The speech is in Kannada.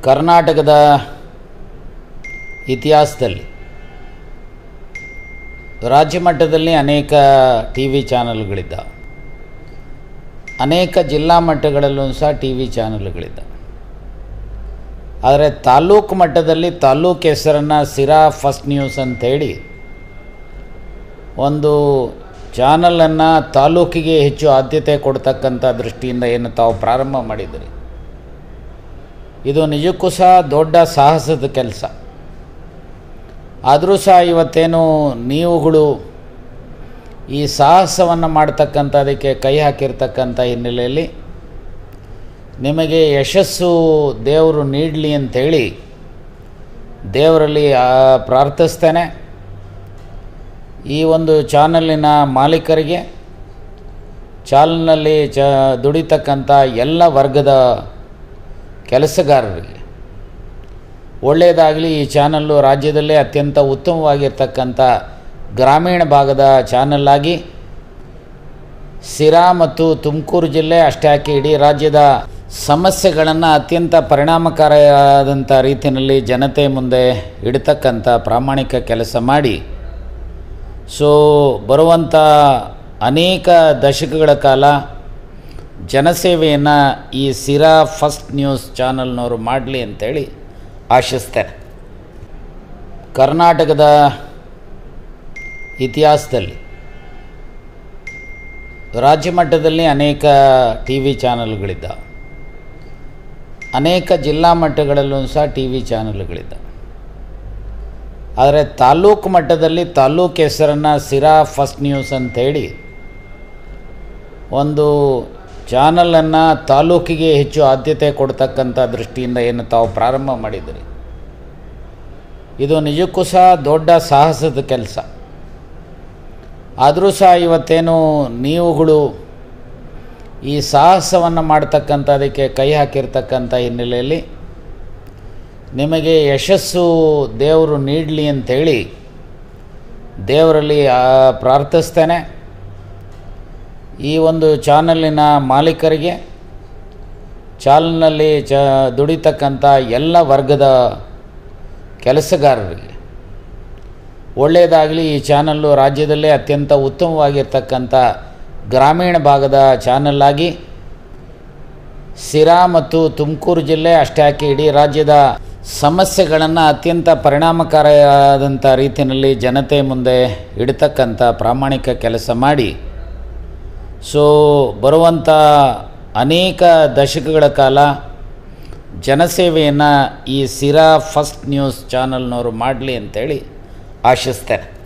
ಕರ್ನಾಟಕದ ಇತಿಹಾಸದಲ್ಲಿ ರಾಜ್ಯ ಮಟ್ಟದಲ್ಲಿ ಅನೇಕ ಟಿವಿ ಚಾನೆಲ್ಗಳಿದ್ದಾವೆ. ಅನೇಕ ಜಿಲ್ಲಾ ಮಟ್ಟಗಳಲ್ಲೂ ಸಹ ಟಿವಿ ಚಾನೆಲ್ಗಳಿದ್ದಾವೆ. ಆದರೆ ತಾಲೂಕು ಮಟ್ಟದಲ್ಲಿ ತಾಲೂಕು ಹೆಸರನ್ನು ಸಿರಾ ಫಸ್ಟ್ ನ್ಯೂಸ್ ಅಂಥೇಳಿ ಒಂದು ಚಾನಲನ್ನು ತಾಲೂಕಿಗೆ ಹೆಚ್ಚು ಆದ್ಯತೆ ಕೊಡ್ತಕ್ಕಂಥ ದೃಷ್ಟಿಯಿಂದ ಏನು ತಾವು ಪ್ರಾರಂಭ ಮಾಡಿದ್ರಿ, ಇದು ನಿಜಕ್ಕೂ ಸಹ ದೊಡ್ಡ ಸಾಹಸದ ಕೆಲಸ. ಆದರೂ ಸಹ ಇವತ್ತೇನು ನೀವುಗಳು ಈ ಸಾಹಸವನ್ನು ಮಾಡ್ತಕ್ಕಂಥದಕ್ಕೆ ಕೈ ಹಾಕಿರ್ತಕ್ಕಂಥ ಹಿನ್ನೆಲೆಯಲ್ಲಿ ನಿಮಗೆ ಯಶಸ್ಸು ದೇವರು ನೀಡಲಿ ಅಂಥೇಳಿ ದೇವರಲ್ಲಿ ಪ್ರಾರ್ಥಿಸ್ತೇನೆ. ಈ ಒಂದು ಚಾನಲಿನ ಮಾಲೀಕರಿಗೆ, ಚಾನಲ್ನಲ್ಲಿ ದುಡಿತಕ್ಕಂಥ ಎಲ್ಲ ವರ್ಗದ ಕೆಲಸಗಾರರಿಗೆ ಒಳ್ಳೆಯದಾಗಲಿ. ಈ ಚಾನಲ್ಲು ರಾಜ್ಯದಲ್ಲೇ ಅತ್ಯಂತ ಉತ್ತಮವಾಗಿರ್ತಕ್ಕಂಥ ಗ್ರಾಮೀಣ ಭಾಗದ ಚಾನಲ್ಲಾಗಿ ಸಿರಾ ಮತ್ತು ತುಮಕೂರು ಜಿಲ್ಲೆ ಅಷ್ಟೇ ಯಾಕೆ ಇಡೀ ರಾಜ್ಯದ ಸಮಸ್ಯೆಗಳನ್ನು ಅತ್ಯಂತ ಪರಿಣಾಮಕಾರಿಯಾದಂಥ ರೀತಿಯಲ್ಲಿ ಜನತೆ ಮುಂದೆ ಇಡತಕ್ಕಂಥ ಪ್ರಾಮಾಣಿಕ ಕೆಲಸ ಮಾಡಿ ಬರುವಂಥ ಅನೇಕ ದಶಕಗಳ ಕಾಲ ಜನಸೇವೆಯನ್ನು ಈ ಸಿರಾ ಫಸ್ಟ್ ನ್ಯೂಸ್ ಚಾನಲ್ನವರು ಮಾಡಲಿ ಅಂತೇಳಿ ಆಶಿಸ್ತೇನೆ. ಕರ್ನಾಟಕದ ಇತಿಹಾಸದಲ್ಲಿ ರಾಜ್ಯ ಮಟ್ಟದಲ್ಲಿ ಅನೇಕ ಟಿವಿ ಚಾನೆಲ್ಗಳಿದ್ದಾವೆ. ಅನೇಕ ಜಿಲ್ಲಾ ಮಟ್ಟಗಳಲ್ಲೂ ಸಹ ಟಿವಿ ಚಾನೆಲ್ಗಳಿದ್ದಾವೆ. ಆದರೆ ತಾಲೂಕು ಮಟ್ಟದಲ್ಲಿ ತಾಲೂಕು ಹೆಸರನ್ನು ಸಿರಾ ಫಸ್ಟ್ ನ್ಯೂಸ್ ಅಂಥೇಳಿ ಒಂದು ಚಾನಲನ್ನು ತಾಲೂಕಿಗೆ ಹೆಚ್ಚು ಆದ್ಯತೆ ಕೊಡ್ತಕ್ಕಂಥ ದೃಷ್ಟಿಯಿಂದ ಏನು ತಾವು ಪ್ರಾರಂಭ ಮಾಡಿದ್ರಿ, ಇದು ನಿಜಕ್ಕೂ ಸಹ ದೊಡ್ಡ ಸಾಹಸದ ಕೆಲಸ. ಆದರೂ ಸಹ ಇವತ್ತೇನು ನೀವುಗಳು ಈ ಸಾಹಸವನ್ನು ಮಾಡ್ತಕ್ಕಂಥದಕ್ಕೆ ಕೈ ಹಾಕಿರ್ತಕ್ಕಂಥ ಹಿನ್ನೆಲೆಯಲ್ಲಿ ನಿಮಗೆ ಯಶಸ್ಸು ದೇವರು ನೀಡಲಿ ಅಂಥೇಳಿ ದೇವರಲ್ಲಿ ಪ್ರಾರ್ಥಿಸ್ತೇನೆ. ಈ ಒಂದು ಚಾನಲಿನ ಮಾಲೀಕರಿಗೆ, ಚಾನಲ್ನಲ್ಲಿ ದುಡಿತಕ್ಕಂಥ ಎಲ್ಲ ವರ್ಗದ ಕೆಲಸಗಾರರಿಗೆ ಒಳ್ಳೆಯದಾಗಲಿ. ಈ ಚಾನಲ್ಲು ರಾಜ್ಯದಲ್ಲೇ ಅತ್ಯಂತ ಉತ್ತಮವಾಗಿರ್ತಕ್ಕಂಥ ಗ್ರಾಮೀಣ ಭಾಗದ ಚಾನಲ್ಲಾಗಿ ಸಿರಾ ಮತ್ತು ತುಮಕೂರು ಜಿಲ್ಲೆ ಅಷ್ಟೇ ಯಾಕೆ ಇಡೀ ರಾಜ್ಯದ ಸಮಸ್ಯೆಗಳನ್ನು ಅತ್ಯಂತ ಪರಿಣಾಮಕಾರಿಯಾದಂಥ ರೀತಿಯಲ್ಲಿ ಜನತೆ ಮುಂದೆ ಇಡತಕ್ಕಂಥ ಪ್ರಾಮಾಣಿಕ ಕೆಲಸ ಮಾಡಿ ಬರುವಂಥ ಅನೇಕ ದಶಕಗಳ ಕಾಲ ಜನಸೇವೆಯನ್ನು ಈ ಸಿರಾ ಫಸ್ಟ್ ನ್ಯೂಸ್ ಚಾನಲ್ನವರು ಮಾಡಲಿ ಅಂತೇಳಿ ಆಶಿಸ್ತೇನೆ.